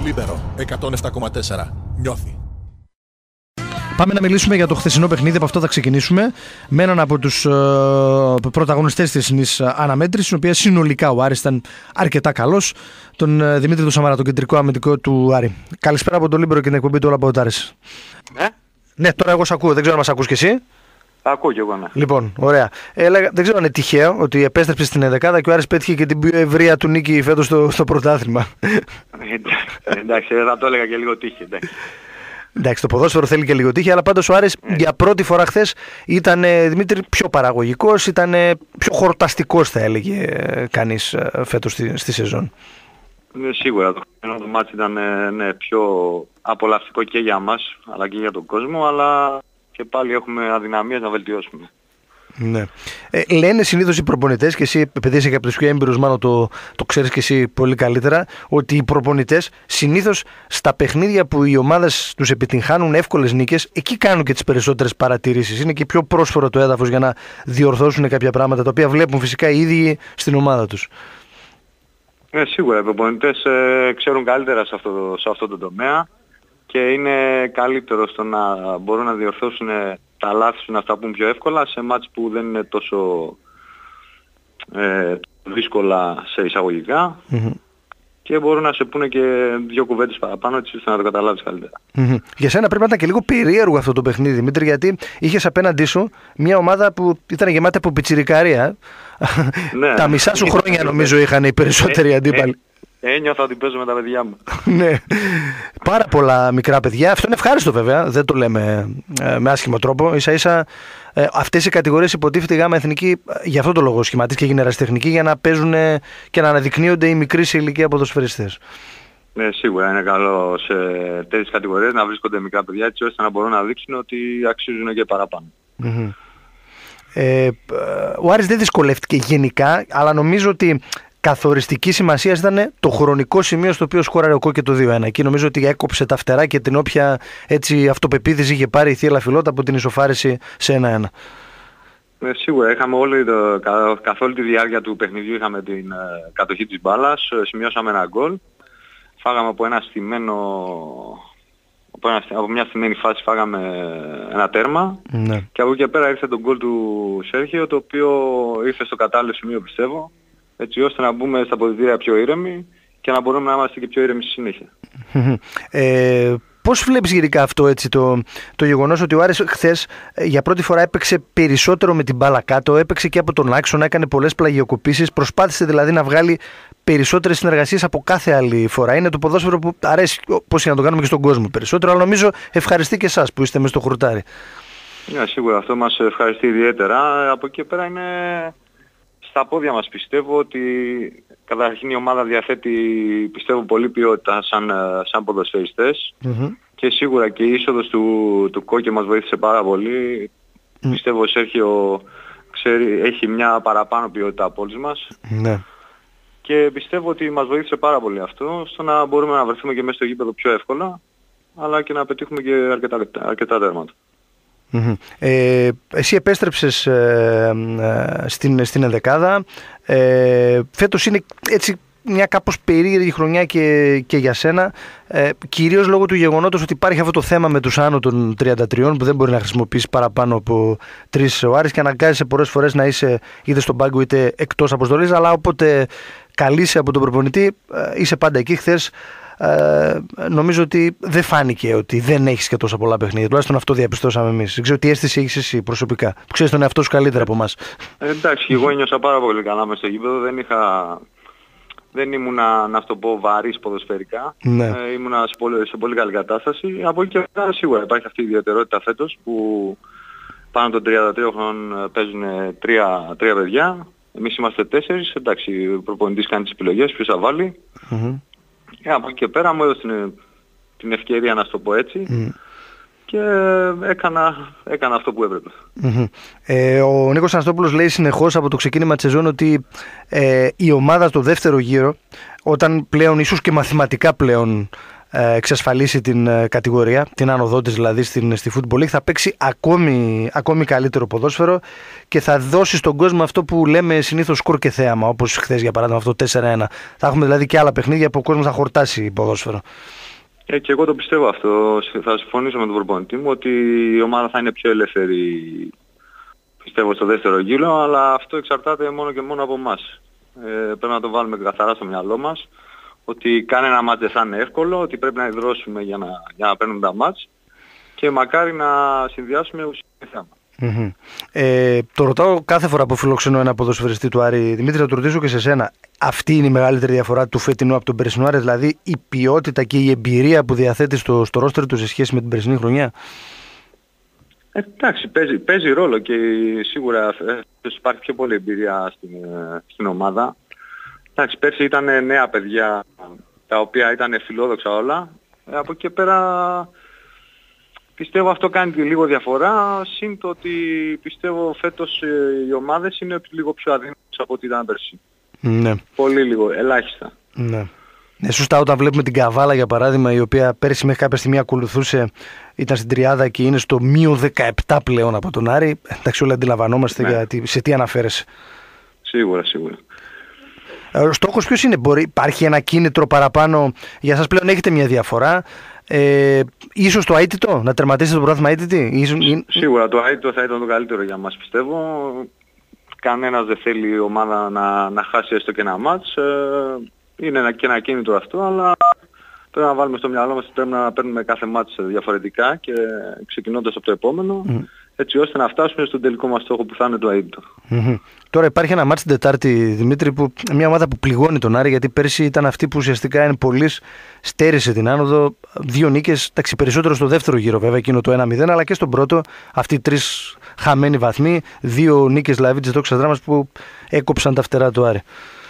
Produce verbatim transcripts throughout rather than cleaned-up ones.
Λίμπερο εκατόν επτά κόμμα τέσσερα. Νιώθει. Πάμε να μιλήσουμε για το χθεσινό παιχνίδι, από αυτό θα ξεκινήσουμε. Με έναν από τους ε, πρωταγωνιστές της χθεσινής αναμέτρησης, στην οποία συνολικά ο Άρης ήταν αρκετά καλός, τον ε, Δημήτρη του Σαμαρά, τον κεντρικό αμυντικό του Άρη. Καλησπέρα από τον Λίμπερο και την εκπομπή του Όλα από Άρης. Ναι. Ναι, τώρα εγώ σ' ακούω, δεν ξέρω αν μας ακούς κι εσύ. Ακούω κι εγώ, ναι. Λοιπόν, ωραία. Ε, δεν ξέρω αν είναι τυχαίο ότι επέστρεψε στην ενδεκάδα και ο Άρης πέτυχε και την πιο ευρεία του νίκη φέτος στο, στο πρωτάθλημα. Εντάξει, θα το έλεγα και λίγο τύχη, εντάξει. Εντάξει, το ποδόσφαιρο θέλει και λίγο τύχη, αλλά πάντως ο Άρης yeah. για πρώτη φορά χθες ήταν, Δημήτρη, πιο παραγωγικός, ήταν πιο χορταστικός, θα έλεγε κανείς, φέτος στη, στη σεζόν. Ναι, σίγουρα το χθεσινό μάτς ήταν ναι, πιο απολαυστικό και για μας, αλλά και για τον κόσμο, αλλά και πάλι έχουμε αδυναμίες να βελτιώσουμε. Ναι. Ε, λένε συνήθως οι προπονητές, και εσύ επειδή είσαι και από τους πιο έμπειρους, μάλλον το, το ξέρεις και εσύ πολύ καλύτερα, ότι οι προπονητές συνήθως στα παιχνίδια που οι ομάδες τους επιτυγχάνουν εύκολες νίκες, εκεί κάνουν και τις περισσότερες παρατηρήσεις. Είναι και πιο πρόσφορο το έδαφος για να διορθώσουν κάποια πράγματα τα οποία βλέπουν φυσικά οι ίδιοι στην ομάδα τους. Ναι, σίγουρα οι προπονητές ε, ξέρουν καλύτερα σε αυτό, σε αυτό το τομέα και είναι καλύτερο στο να μπορούν να διορθώσουν τα λάθη να στα πούν πιο εύκολα σε μάτς που δεν είναι τόσο ε, δύσκολα σε εισαγωγικά mm-hmm. και μπορούν να σε πούνε και δύο κουβέντες παραπάνω έτσι ώστε να το καταλάβεις καλύτερα. Mm-hmm. Για σένα πρέπει να ήταν και λίγο περίεργο αυτό το παιχνίδι, Δημήτρη, γιατί είχες απέναντί σου μια ομάδα που ήταν γεμάτη από πιτσιρικαρία. Ναι. Τα μισά σου χρόνια νομίζω είχαν οι περισσότεροι ε, αντίπαλοι. Ε, Ένιωθα ότι παίζω με τα παιδιά μου. Ναι, πάρα πολλά μικρά παιδιά. Αυτό είναι ευχάριστο βέβαια, δεν το λέμε ε, με άσχημο τρόπο. Ίσα ίσα ε, αυτές οι κατηγορίες υποτίθεται η ΓΑΜΑ Εθνική για αυτό το λόγο σχηματίστηκε και γίνει ερασιτεχνική, για να παίζουν ε, και να αναδεικνύονται οι μικροί σε ηλικία ποδοσφαιριστές. Ναι, σίγουρα είναι καλό σε τέτοιες κατηγορίες να βρίσκονται μικρά παιδιά έτσι ώστε να μπορούν να δείξουν ότι αξίζουν και παραπάνω. Mm-hmm. Ε, ο Άρης δεν δυσκολεύτηκε γενικά, αλλά νομίζω ότι καθοριστική σημασία ήταν το χρονικό σημείο στο οποίο σκόραρε ο Κόκκι το δύο ένα. Εκεί νομίζω ότι έκοψε τα φτερά και την όποια έτσι αυτοπεποίθηση είχε πάρει η Θεία Λαφιλότα από την ισοφάριση σε ένα ένα. Ε, σίγουρα είχαμε όλη το, καθ' όλη τη διάρκεια του παιχνιδιού είχαμε την ε, κατοχή της μπάλας, σημειώσαμε ένα γκολ, φάγαμε από ένα στημένο, από, ένα, από μια στημένη φάση φάγαμε ένα τέρμα ναι. και από εκεί και πέρα ήρθε το γκολ του Σέρχιο, το οποίο ήρθε στο κατάλληλο σημείο πιστεύω, έτσι ώστε να μπούμε στα αποδυτήρια πιο ήρεμοι και να μπορούμε να είμαστε και πιο ήρεμοι στη συνέχεια. ε, πώς βλέπεις γενικά αυτό έτσι, το, το γεγονός ότι ο Άρης χθες για πρώτη φορά έπαιξε περισσότερο με την μπάλα κάτω, έπαιξε και από τον άξονα, έκανε πολλές πλαγιοκοπήσεις, προσπάθησε δηλαδή να βγάλει περισσότερες συνεργασίες από κάθε άλλη φορά. Είναι το ποδόσφαιρο που αρέσει, πώς να το κάνουμε και στον κόσμο περισσότερο, αλλά νομίζω ευχαριστεί και εσάς που είστε μες στο χουρτάρι. Yeah, σίγουρα αυτό μας ευχαριστεί ιδιαίτερα. Από εκεί πέρα είναι στα πόδια μας, πιστεύω ότι καταρχήν η ομάδα διαθέτει πιστεύω πολύ ποιότητα σαν, σαν ποδοσφαιριστές mm-hmm. και σίγουρα και η είσοδος του, του Κόκκι μας βοήθησε πάρα πολύ. Mm. Πιστεύω ο Σέρχιο ξέρει, έχει μια παραπάνω ποιότητα από όλους μας mm. και πιστεύω ότι μας βοήθησε πάρα πολύ αυτό στο να μπορούμε να βρεθούμε και μέσα στο γήπεδο πιο εύκολα αλλά και να πετύχουμε και αρκετά, αρκετά τέρματα. Mm-hmm. Ε, εσύ επέστρεψες ε, ε, στην, στην ενδεκάδα. Ε, φέτος είναι έτσι μια κάπως περίεργη χρονιά και, και για σένα, ε, κυρίως λόγω του γεγονότος ότι υπάρχει αυτό το θέμα με τους άνω των τριάντα τριών που δεν μπορεί να χρησιμοποιήσει παραπάνω από τρεις ο Άρης και αναγκάζεσαι πολλές φορές να είσαι είτε στον πάγκο είτε εκτός αποστολής, αλλά όποτε καλείσαι από τον προπονητή ε, είσαι πάντα εκεί. Χθες Ε, νομίζω ότι δεν φάνηκε ότι δεν έχεις και τόσα πολλά παιχνίδια. Τουλάχιστον αυτό διαπιστώσαμε εμείς. Δεν ξέρω τι αίσθηση έχεις εσύ προσωπικά, που ξέρεις τον εαυτό σου καλύτερα από εμάς. Ε, εντάξει, εγώ ένιωσα πάρα πολύ καλά μες στο γήπεδο. Δεν είχα... Δεν ήμουνα, να το πω, βαρύς ποδοσφαιρικά. Ναι. Ε, ήμουνα σε πολύ, σε πολύ καλή κατάσταση. Από εκεί και πέρα σίγουρα υπάρχει αυτή η ιδιαιτερότητα φέτος που πάνω των τριάντα τριών χρόνων παίζουν τρία, τρία παιδιά. Εμείς είμαστε τέσσερις. Εντάξει, ο προπονητής κάνει τις επιλογές, ποιος θα βάλει. Mm-hmm. Και από εκεί και πέρα μου έδωσε την, την ευκαιρία να το πω έτσι mm. και έκανα, έκανα αυτό που έπρεπε. Mm-hmm. Ε, ο Νίκος Αναστόπουλος λέει συνεχώς από το ξεκίνημα της σεζόν ότι ε, η ομάδα στο δεύτερο γύρο, όταν πλέον ίσως και μαθηματικά πλέον ε, εξασφαλίσει την ε, κατηγορία, την άνοδό της δηλαδή στην, στη Football League. Θα παίξει ακόμη, ακόμη καλύτερο ποδόσφαιρο και θα δώσει στον κόσμο αυτό που λέμε συνήθως σκορ και θέαμα, όπως χθες για παράδειγμα αυτό τέσσερα ένα. Θα έχουμε δηλαδή και άλλα παιχνίδια που ο κόσμος θα χορτάσει ποδόσφαιρο. Ε, και εγώ το πιστεύω αυτό. Θα συμφωνήσω με τον προπονητή μου ότι η ομάδα θα είναι πιο ελεύθερη, πιστεύω, στο δεύτερο γύρο, αλλά αυτό εξαρτάται μόνο και μόνο από εμάς. Ε, πρέπει να το βάλουμε καθαρά στο μυαλό μας ότι κανένα μάτς δεν θα είναι εύκολο, ότι πρέπει να ιδρώσουμε για να, για να παίρνουμε τα μάτς και μακάρι να συνδυάσουμε ουσία και θέμα. Mm-hmm. Ε, το ρωτάω κάθε φορά που φιλοξενώ ένα ποδοσφαιριστή του Άρη. Δημήτρη, θα το ρωτήσω και σε σένα. Αυτή είναι η μεγαλύτερη διαφορά του φετινού από τον περσινό Άρη, δηλαδή η ποιότητα και η εμπειρία που διαθέτει στο, στο ρόστερ του σε σχέση με την περσινή χρονιά? Ε, εντάξει, παίζει, παίζει ρόλο και σίγουρα ε, υπάρχει πιο πολλή εμπειρία στην, στην ομάδα. Εντάξει, πέρσι ήταν νέα παιδιά τα οποία ήταν φιλόδοξα όλα. Ε, από εκεί και πέρα πιστεύω αυτό κάνει και λίγο διαφορά. Συν το ότι πιστεύω φέτος ε, οι ομάδες είναι λίγο πιο αδύναμες από ό,τι ήταν πέρσι. Ναι. Πολύ λίγο, ελάχιστα. Ναι. Ε, σωστά, όταν βλέπουμε την Καβάλα για παράδειγμα, η οποία πέρσι μέχρι κάποια στιγμή ακολουθούσε, ήταν στην τριάδα και είναι στο μείον δεκαεπτά πλέον από τον Άρη. Εντάξει, όλοι αντιλαμβανόμαστε, ναι, για, σε τι αναφέρεσαι. Σίγουρα, σίγουρα. Ο στόχος ποιος είναι? Μπορεί, υπάρχει ένα κίνητρο παραπάνω για σας πλέον? Έχετε μια διαφορά? Ε, ίσως το αίτητο, να τερματίσετε το πρωτάθλημα αίτητη? Ίσως... Σίγουρα το αίτητο θα ήταν το καλύτερο για μας, πιστεύω. Κανένας δεν θέλει η ομάδα να, να χάσει έστω και ένα μάτς. Ε, είναι ένα, και ένα κίνητρο αυτό, αλλά πρέπει να βάλουμε στο μυαλό μας ότι πρέπει να παίρνουμε κάθε μάτς διαφορετικά και ξεκινώντας από το επόμενο, mm. έτσι ώστε να φτάσουμε στον τελικό μας στόχο που θα είναι το αίτητο. Mm-hmm. Τώρα υπάρχει ένα μάτς την Τετάρτη, Δημήτρη, που μια ομάδα που πληγώνει τον Άρη, γιατί πέρσι ήταν αυτή που ουσιαστικά είναι πολλής, στέρισε την άνοδο. Δύο νίκες, εντάξει, περισσότερο στο δεύτερο γύρο βέβαια, εκείνο το ένα μηδέν, αλλά και στον πρώτο αυτοί οι τρεις χαμένοι βαθμοί. Δύο νίκες δηλαδή της Δόξας Δράμας που έκοψαν τα φτερά του Άρη.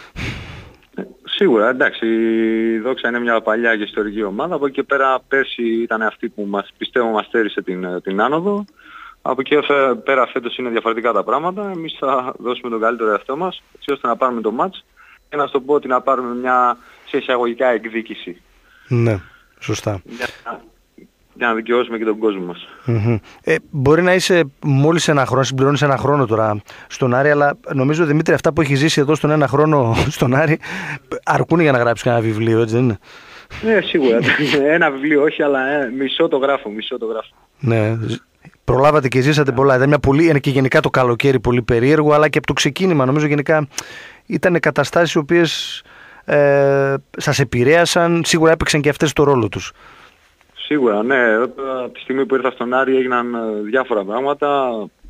Σίγουρα, εντάξει, η Δόξα είναι μια παλιά και ιστορική ομάδα. Από εκεί και πέρα πέρσι ήταν αυτή που μας, πιστεύω μας στέρισε την, την άνοδο. Από εκεί πέρα φέτος είναι διαφορετικά τα πράγματα. Εμείς θα δώσουμε τον καλύτερο εαυτό μας, έτσι ώστε να πάρουμε το μάτς και να στο πω ότι να πάρουμε μια σε εισαγωγικά εκδίκηση. Ναι, σωστά. Για, για να δικαιώσουμε και τον κόσμο μας. Mm-hmm. Ε, μπορεί να είσαι μόλις ένα χρόνο, συμπληρώνεις ένα χρόνο τώρα στον Άρη, αλλά νομίζω, Δημήτρη, αυτά που έχει ζήσει εδώ στον ένα χρόνο στον Άρη αρκούν για να γράψεις κανένα βιβλίο, έτσι δεν είναι? Ναι, σίγουρα. Ένα βιβλίο όχι, αλλά ε, μισό το γράφω, μισό το γράφω. Ναι. Προλάβατε και ζήσατε πολλά. Ήταν μια πολύ, είναι και γενικά το καλοκαίρι πολύ περίεργο, αλλά και από το ξεκίνημα νομίζω γενικά ήταν καταστάσεις οι οποίες ε, σας επηρέασαν, σίγουρα έπαιξαν και αυτές το ρόλο τους. Σίγουρα, ναι. Από τη στιγμή που ήρθα στον Άρη έγιναν διάφορα πράγματα.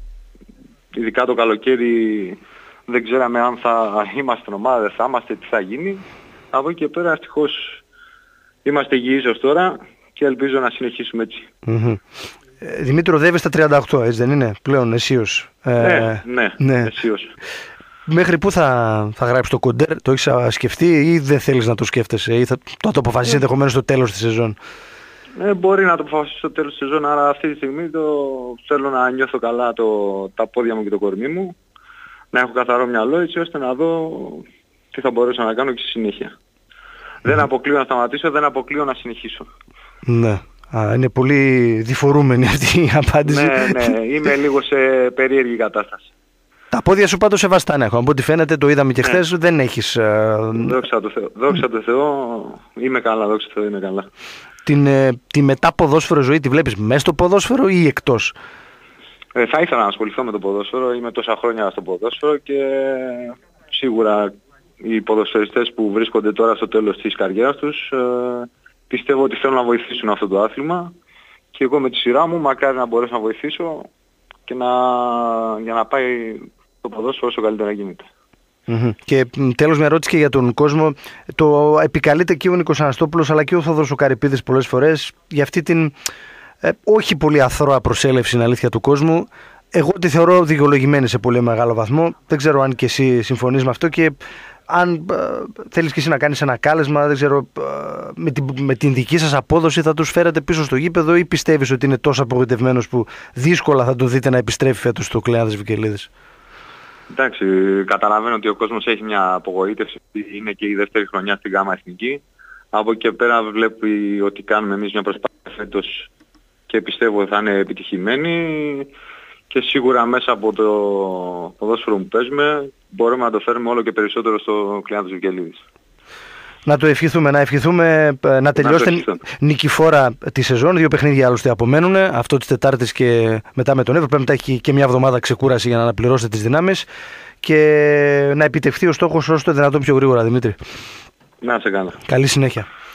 Ειδικά το καλοκαίρι δεν ξέραμε αν θα είμαστε ομάδα, δεν θα είμαστε, τι θα γίνει. Από εκεί και πέρα ευτυχώς είμαστε υγιείς ως τώρα και ελπίζω να συνεχίσουμε έτσι. Mm-hmm. Δημήτρη, οδεύεις στα τριάντα οκτώ, έτσι δεν είναι πλέον αισίως? Ναι, ε, ναι, ναι, αισίως. Μέχρι πού θα, θα γράψεις το κοντέρ, το έχεις σκεφτεί ή δεν θέλεις να το σκέφτεσαι ή θα το, το αποφασίσεις ενδεχομένως στο τέλος της σεζόν? Ε, μπορεί να το αποφασίσω στο τέλος της σεζόν, αλλά αυτή τη στιγμή το θέλω να νιώθω καλά το, τα πόδια μου και το κορμί μου, να έχω καθαρό μυαλό έτσι ώστε να δω τι θα μπορέσω να κάνω και στη συνέχεια. Mm. Δεν αποκλείω να σταματήσω, δεν αποκλείω να συνεχίσω. Ναι. Α, είναι πολύ διφορούμενη αυτή η απάντηση. Ναι, ναι, είμαι λίγο σε περίεργη κατάσταση. Τα πόδια σου πάντως σε βαστάνε έχω. Από ό,τι φαίνεται, το είδαμε και ναι. χθες, δεν έχεις... Δόξα τω Θεώ, δόξα τω Θεώ, είμαι καλά, δόξα τω Θεώ, είμαι καλά. Την, τη μετά ποδόσφαιρο ζωή τη βλέπεις μέσα στο ποδόσφαιρο ή εκτός? Ε, θα ήθελα να ασχοληθώ με το ποδόσφαιρο, είμαι τόσα χρόνια στο ποδόσφαιρο και σίγουρα οι ποδοσφαιριστές που βρίσκονται τώρα στο τέλος της καριέρας τους ε, πιστεύω ότι θέλουν να βοηθήσουν αυτό το άθλημα και εγώ με τη σειρά μου μακάρι να μπορέσω να βοηθήσω και να, για να πάει το ποδόσφαιρο όσο καλύτερα γίνεται. Mm-hmm. Και τέλος μια ερώτηση και για τον κόσμο. Το επικαλείται και ο Νίκος Αναστόπουλος αλλά και ο Θόδωρος ο Καρυπίδης πολλές φορές για αυτή την ε, όχι πολύ αθρώα προσέλευση, είναι αλήθεια, του κόσμου. Εγώ τη θεωρώ δικαιολογημένη σε πολύ μεγάλο βαθμό. Δεν ξέρω αν και εσύ συμφωνείς με αυτό και αν ε, θέλεις και εσύ να κάνεις ένα κάλεσμα, δεν ξέρω, ε, με, την, με την δική σας απόδοση θα τους φέρετε πίσω στο γήπεδο ή πιστεύεις ότι είναι τόσο απογοητευμένος που δύσκολα θα το δείτε να επιστρέφει φέτος στο Κλεάνθης Βικελίδης? Εντάξει, καταλαβαίνω ότι ο κόσμος έχει μια απογοήτευση, είναι και η δεύτερη χρονιά στην ΓΑΜΑ Εθνική, από εκεί και πέρα βλέπει ότι κάνουμε εμείς μια προσπάθεια φέτος και πιστεύω θα είναι επιτυχημένη και σίγουρα μέσα από το ποδόσφαιρο που παίζουμε μπορούμε να το φέρουμε όλο και περισσότερο στο Κλεάνθος Βικελίδης. Να το ευχηθούμε, να ευχηθούμε να τελειώσετε νικηφόρα τη σεζόν. Δύο παιχνίδια άλλωστε απομένουν. Αυτό της Τετάρτης και μετά με τον Εύρο. Πρέπει να έχει και μια εβδομάδα ξεκούραση για να αναπληρώσετε τις δυνάμεις και να επιτευχθεί ο στόχος όσο το δυνατόν πιο γρήγορα, Δημήτρη. Να σε κάνω. Καλή συνέχεια.